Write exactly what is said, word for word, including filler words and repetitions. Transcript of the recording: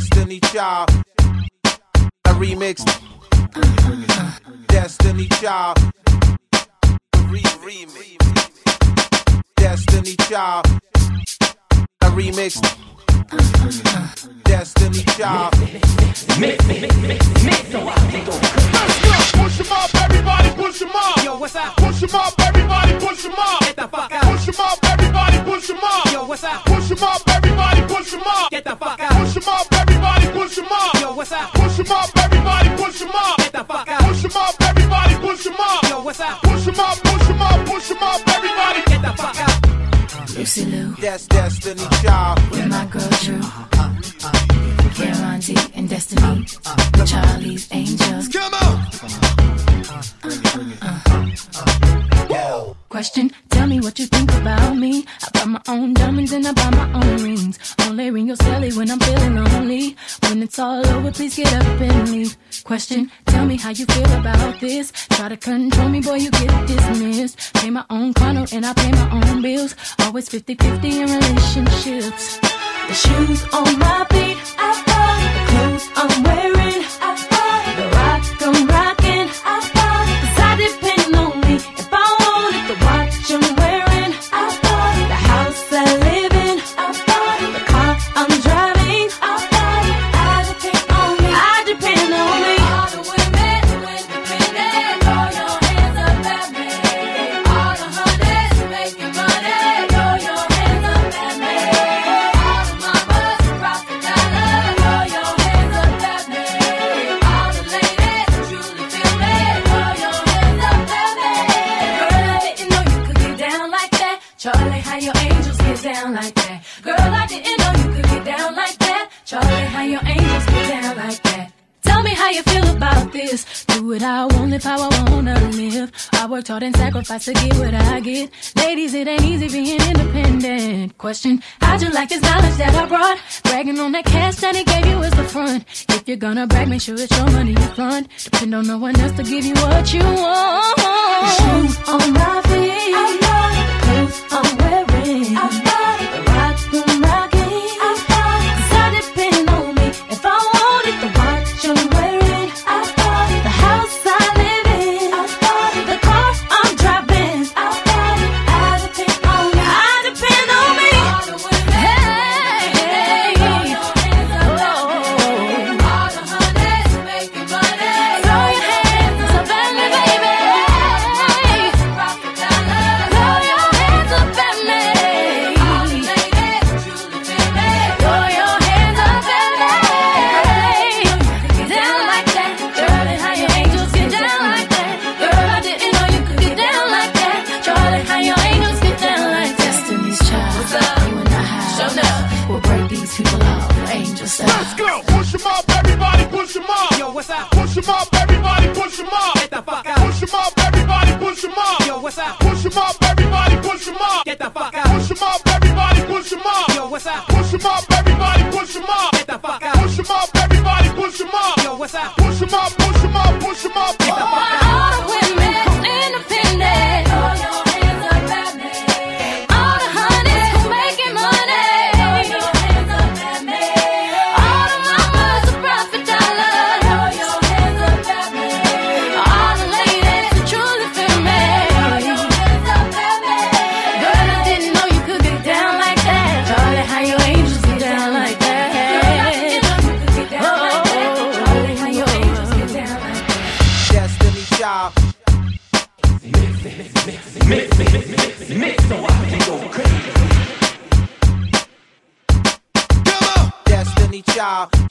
Destiny Child. A remix. Destiny Child. Remix. Destiny Child. A remix. Destiny Child. Mix, mix, mix, mix, so I can go. Let's go. Push 'em up, everybody, push 'em up. Yo, what's up? Push 'em up, everybody, push 'em up. Get the fuck out. Push 'em up, everybody, push 'em up. Yo, what's up? Push 'em up, everybody, push 'em up. Get the fuck out. Push 'em up, everybody, push 'em up. Yo, what's up? Push 'em up, everybody, push 'em up. Get the fuck out. Push 'em up, everybody, push 'em up. Yo, what's up? Push 'em up, push 'em up, push 'em up, everybody. Get the fuck out. Lucy Lou, That's Destiny Child. with my girl Drew, Cameron D and Destiny, Charlie's Angels. Come on. Question, tell me what you think about me. I buy my own diamonds and I buy my own rings. Only ring your celly when I'm feeling lonely. When it's all over, please get up and leave. Question, tell me how you feel about this. Try to control me, boy, you get dismissed. Pay my own condo and I pay my own bills. Always fifty-fifty in relationships. The shoes on my feet, I bought. The clothes I'm wearing, I bought. The rock I'm rocking, I bought. 'Cause I depend on me. If I wanted the watch I'm wearing, I bought. The house I live in, I bought. The car I'm driving, I bought. I depend on me. I depend on me. All the women who independent, throw your hands up at me. All the hunters who making money, throw your hands up at me. All the mamas who rock the dollar, throw your hands up at me. All the ladies who truly feel me, throw your hands up at me. Girl, I didn't know you could get down like that. Charlie, how your angels get down like that. Girl, I didn't know you could get down like that. Charlie, how your angels get down like that. Tell me how you feel about this. Do it how I want, live how I wanna live. I worked hard and sacrificed to get what I get. Ladies, it ain't easy being independent. Question, how'd you like this knowledge that I brought? Bragging on that cash that he gave you is the front. If you're gonna brag, make sure it's your money you front. Depend on no one else to give you what you want. The shoes on my feet, I bought. The clothes I'm wearing, I bought. The rock I'm rocking, I bought. 'Cause I depend on me. If I wanted the watch I'm wearing, I bought. The house I live in, I bought. The car I'm driving, I bought. I depend on me. I depend on me. All the women Hey, throw your hands up at me. oh, All the hunters who making money, throw your hands up at me, baby. rock the dollar. Throw your hands up at me. All the ladies who truly feel me, Throw your hands up at me. Get down like that. Charlie, how your angels get down like that. Girl, I didn't know you could get down like that. Charlie, how your angels get down like that. Destiny's Child. What's up? You and I have. Show up. We'll break these people off. Angel style. Let's go. Push 'em up, everybody, push 'em up. Yo, what's up? Push 'em up, everybody, push 'em up. Get the fuck out. Push 'em up, everybody, push 'em up. Yo, what's up? Push 'em up, everybody, push 'em up. Get the fuck out. Push 'em up, everybody, push 'em up. Yo, what's up? Push 'em up, everybody, push 'em up. Get the fuck out. Push 'em up, everybody, push 'em up. Yo, what's up? Push 'em up, push 'em up, push 'em up. Get the fuck out. All the women who independent. throw your hands up at me. All the honeys who making money. Throw your hands up at me. All the mamas who profit dollar. Throw your hands up at me. All the ladies who truly feel me. Throw your hands up at me. Girl, I didn't know you could get down like that. Charlie, how your angels get down like that. Oh, Charlie, how your angels get down like that. Destiny Child. Mix, mix, mix, mix, mix, so I can go crazy. Come on. Destiny Child.